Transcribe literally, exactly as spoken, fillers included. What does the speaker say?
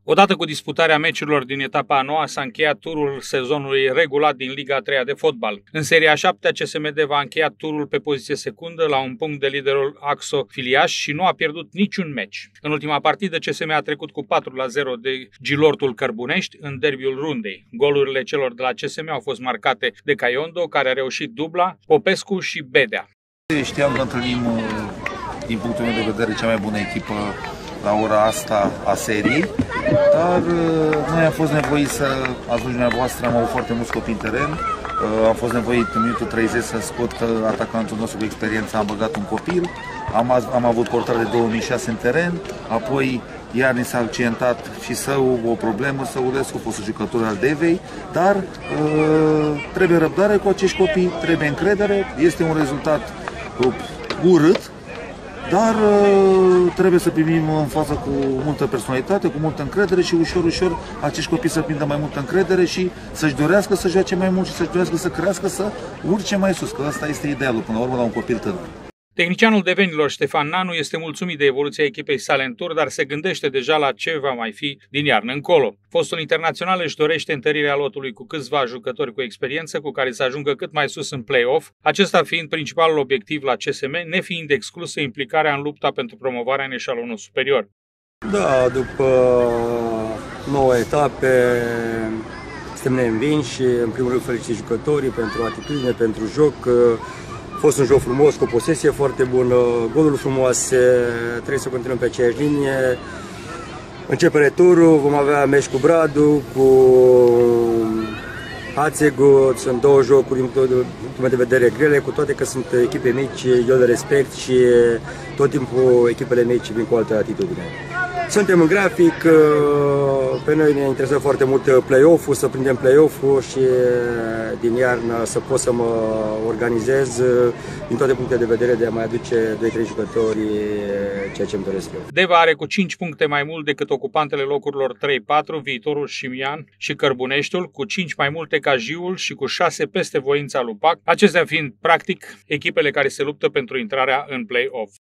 Odată cu disputarea meciurilor din etapa a noua s-a încheiat turul sezonului regulat din Liga a treia de fotbal. În seria a șaptea, C S M Deva a încheiat turul pe poziție secundă la un punct de liderul Axo Filiaș și nu a pierdut niciun meci. În ultima partidă, C S M a trecut cu patru la zero de Gilortul Cărbunești în derbiul rundei. Golurile celor de la C S M au fost marcate de Caiondo, care a reușit dubla, Popescu și Bedea. Știam că întâlnim, din punctul meu de vedere, cea mai bună echipă la ora asta a serii, dar noi am fost nevoiți să ajungem dumneavoastră, am avut foarte mulți copii în teren, am fost nevoit în minutul treizeci să scot atacantul nostru cu experiență, am băgat un copil, am, am avut portar de două mii șase în teren, apoi iar ni s-a accidentat și Său o problemă, Săulescu, fostul jucător al Devei, dar uh, trebuie răbdare cu acești copii, trebuie încredere, este un rezultat uh, urât, dar uh, trebuie să primim în față cu multă personalitate, cu multă încredere și ușor, ușor acești copii să prindă mai multă încredere și să-și dorească să joace mai mult și să-și dorească să crească, să urce mai sus, că ăsta este idealul până la urmă la un copil tânăr. Tehnicianul devenilor Ștefan Nanu este mulțumit de evoluția echipei sale în tur, dar se gândește deja la ce va mai fi din iarnă încolo. Fostul internațional își dorește întărirea lotului cu câțiva jucători cu experiență cu care să ajungă cât mai sus în play-off, acesta fiind principalul obiectiv la C S M, nefiind exclusă implicarea în lupta pentru promovarea în eșalonul superior. Da, după nouă etape suntem neînvinși și în primul rând felicit jucătorii pentru atitudine, pentru joc. A fost un joc frumos, cu o posesie foarte bună, goluri frumoase, trebuie să continuăm pe aceeași linie. Începe returul, vom avea meci cu Bradu, cu Hațegut, sunt două jocuri din punctul meu de vedere grele, cu toate că sunt echipe mici, eu le respect și tot timpul echipele mici vin cu altă atitudine. Suntem în grafic, pe noi ne interesează foarte mult play-off-ul, să prindem play-off-ul și din iarnă să pot să mă organizez din toate punctele de vedere de a mai aduce doi trei jucători, ceea ce îmi doresc eu. Deva are cu cinci puncte mai mult decât ocupantele locurilor trei patru, Viitorul Șimian și Cărbuneștiul, cu cinci mai multe ca Jiul și cu șase peste Voința Lupac, acestea fiind, practic, echipele care se luptă pentru intrarea în play-off.